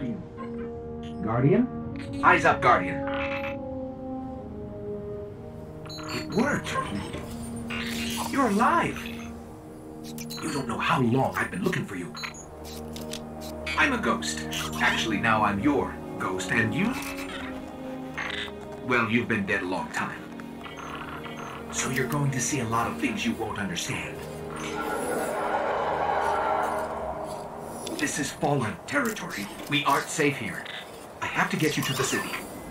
Guardian. Guardian? Eyes up, Guardian. It worked. You're alive. You don't know how long I've been looking for you. I'm a ghost. Actually, now I'm your ghost, and you? Well, you've been dead a long time. So you're going to see a lot of things you won't understand. This is fallen territory. We aren't safe here. I have to get you to the city.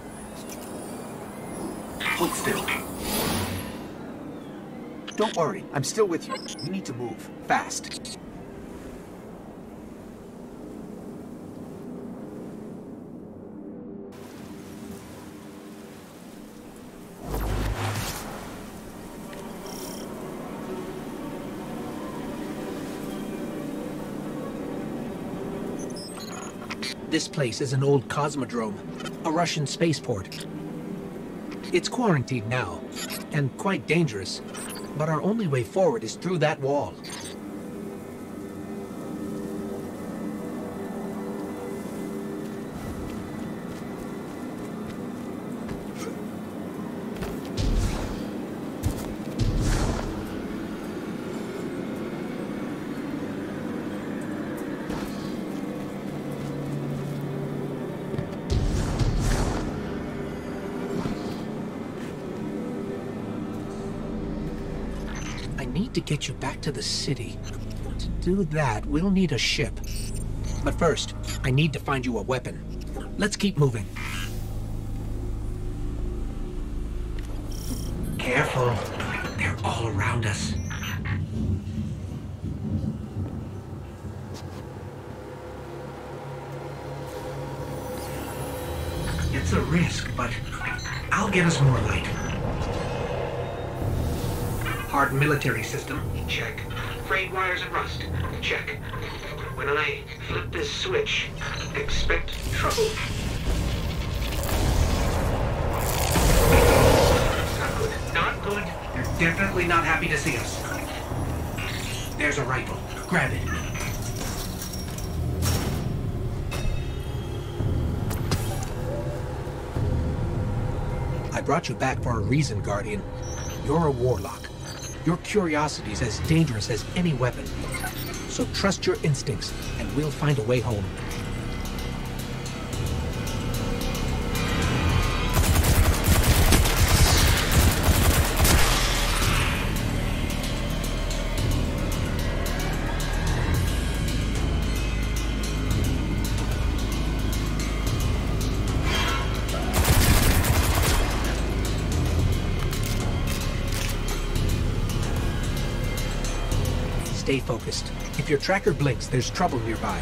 Hold still. Don't worry, I'm still with you. We need to move. Fast. This place is an old cosmodrome, a Russian spaceport. It's quarantined now, and quite dangerous, but our only way forward is through that wall. To get you back to the city. To do that, we'll need a ship. But first, I need to find you a weapon. Let's keep moving. Careful. They're all around us. It's a risk, but I'll get us more light. Hard military system, check. Frayed wires and rust, check. When I flip this switch, expect trouble. Not good. Not good. They're definitely not happy to see us. There's a rifle. Grab it. I brought you back for a reason, Guardian. You're a warlock. Your curiosity's as dangerous as any weapon. So trust your instincts, and we'll find a way home. Stay focused. If your tracker blinks, there's trouble nearby.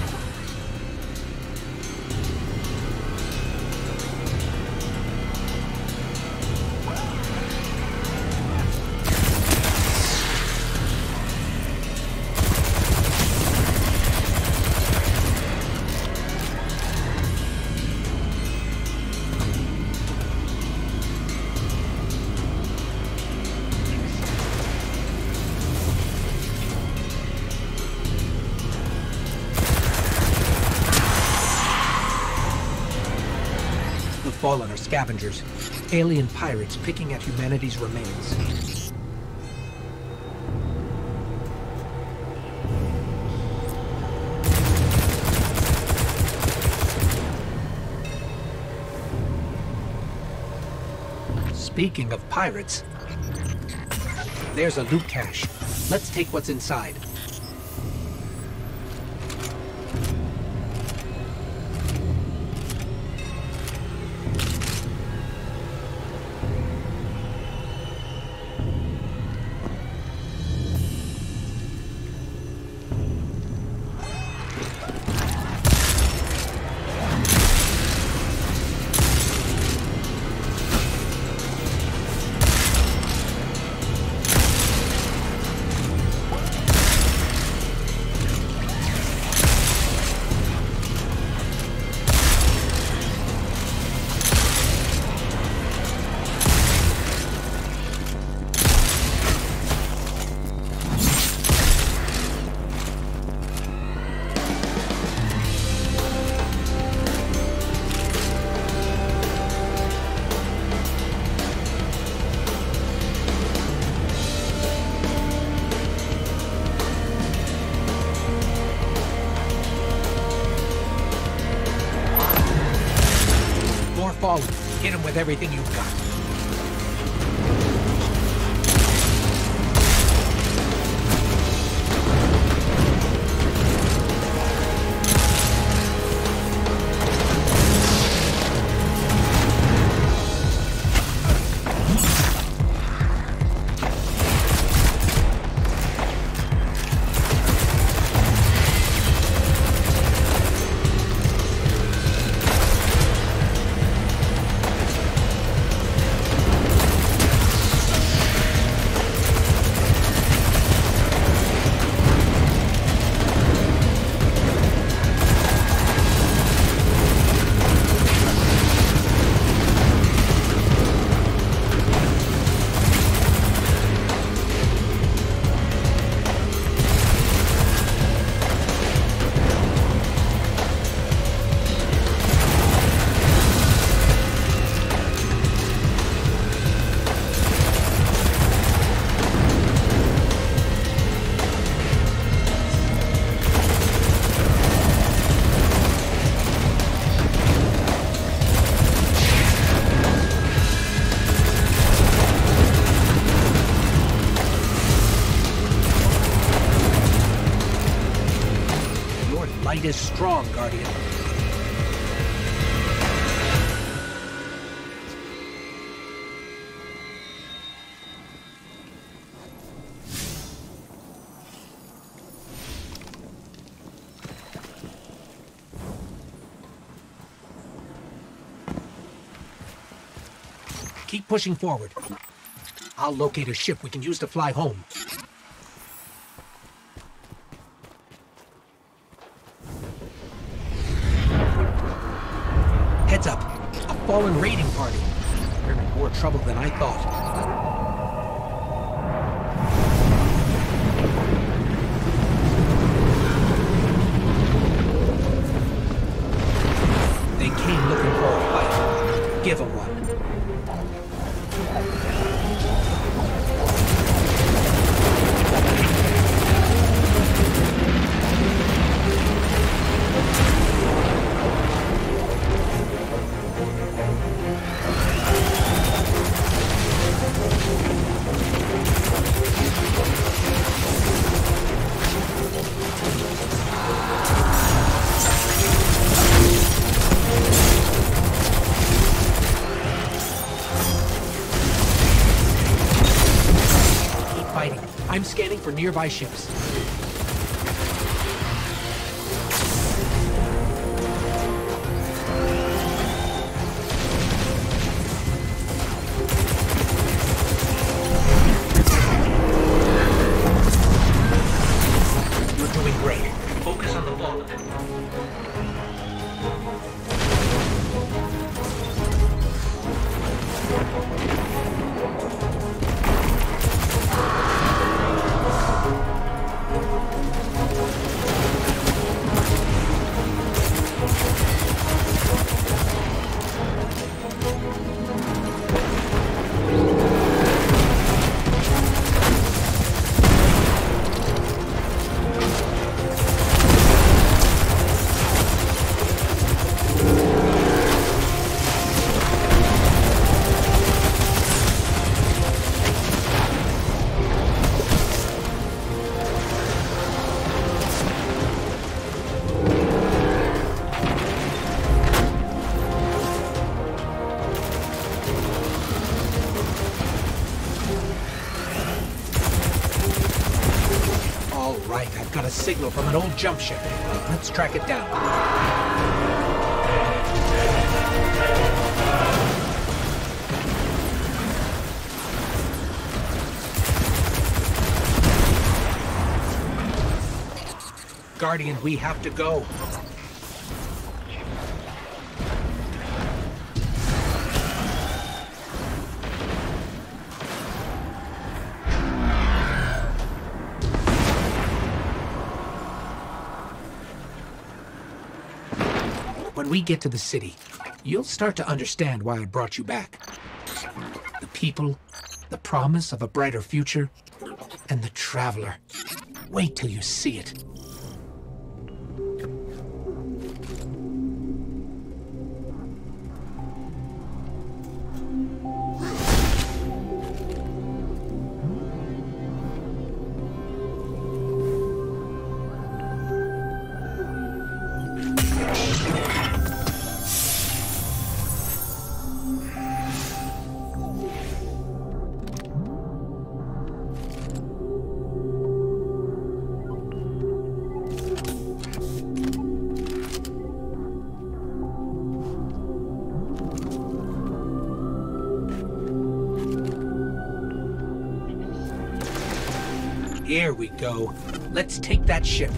Fallen are scavengers, alien pirates picking at humanity's remains. Speaking of pirates, there's a loot cache. Let's take what's inside. with everything you've got. Light is strong, Guardian. Keep pushing forward. I'll locate a ship we can use to fly home. Heads up. A fallen raiding party. They're in more trouble than I thought. They came looking for a fight. Give them one. I'm scanning for nearby ships. You're doing great. Focus on the ball. I've got a signal from an old jump ship. Let's track it down. Guardian, we have to go. When we get to the city, you'll start to understand why I brought you back. The people, the promise of a brighter future, and the Traveler. Wait till you see it. Here we go. Let's take that ship.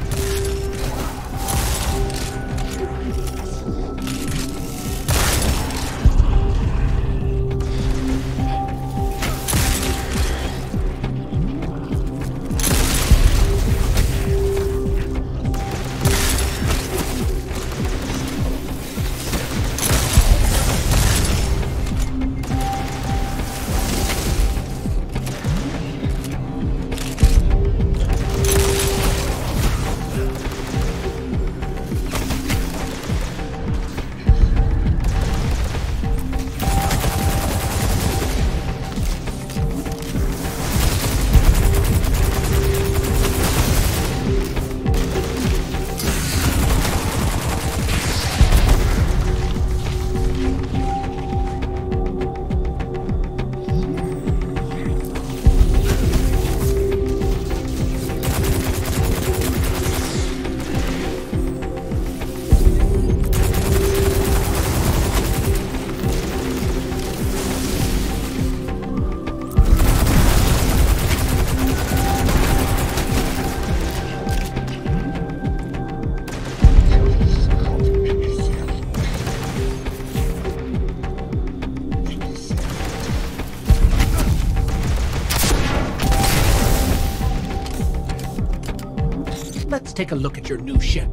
Let's take a look at your new ship.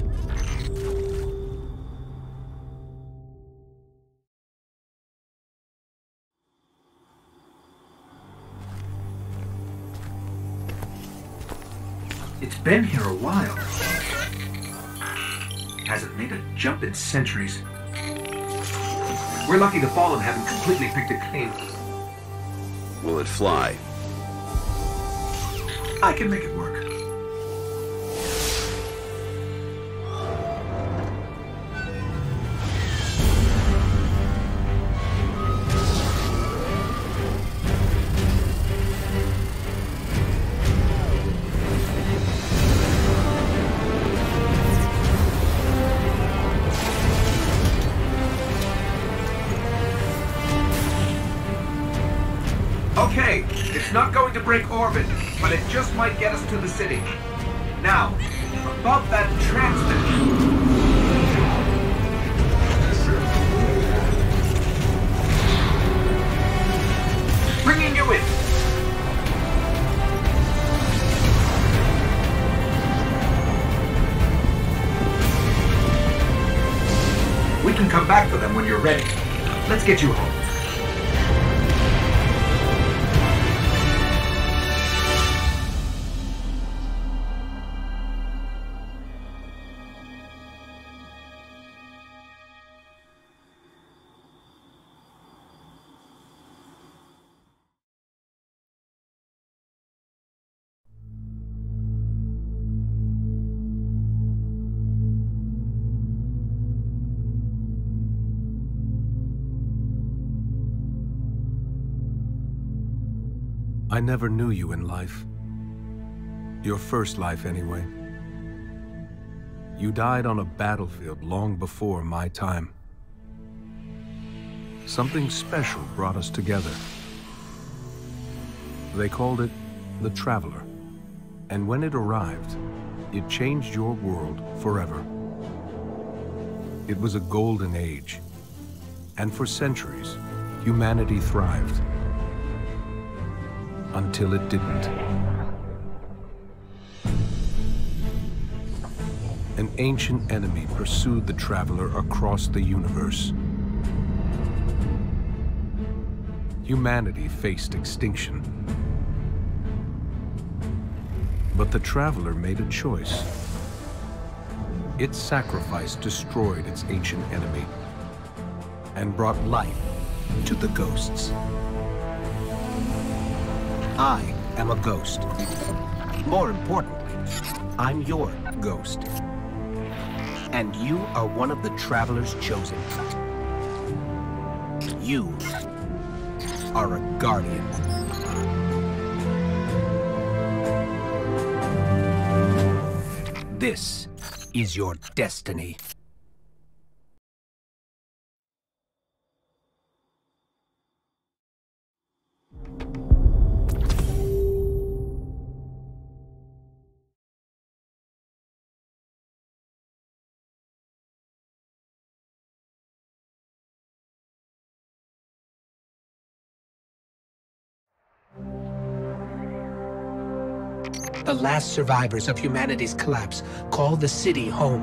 It's been here a while. Hasn't made a jump in centuries. We're lucky the Fallen haven't completely picked it clean. Will it fly? I can make it work. Okay, it's not going to break orbit, but it just might get us to the city. Now, above that transmitter. Bringing you in. We can come back for them when you're ready. Let's get you home. I never knew you in life. Your first life, anyway. You died on a battlefield long before my time. Something special brought us together. They called it the Traveler. And when it arrived, it changed your world forever. It was a golden age. And for centuries, humanity thrived. Until it didn't. An ancient enemy pursued the Traveler across the universe. Humanity faced extinction. But the Traveler made a choice. Its sacrifice destroyed its ancient enemy and brought life to the ghosts. I am a ghost. More importantly, I'm your ghost. And you are one of the Traveler's chosen. You are a Guardian. This is your destiny. The last survivors of humanity's collapse call the city home.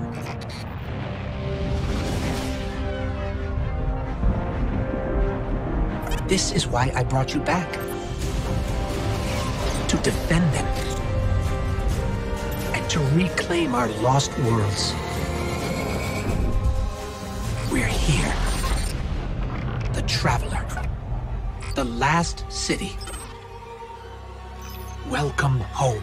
This is why I brought you back. To defend them. And to reclaim our lost worlds. We're here. The Traveler. The last city. Welcome home.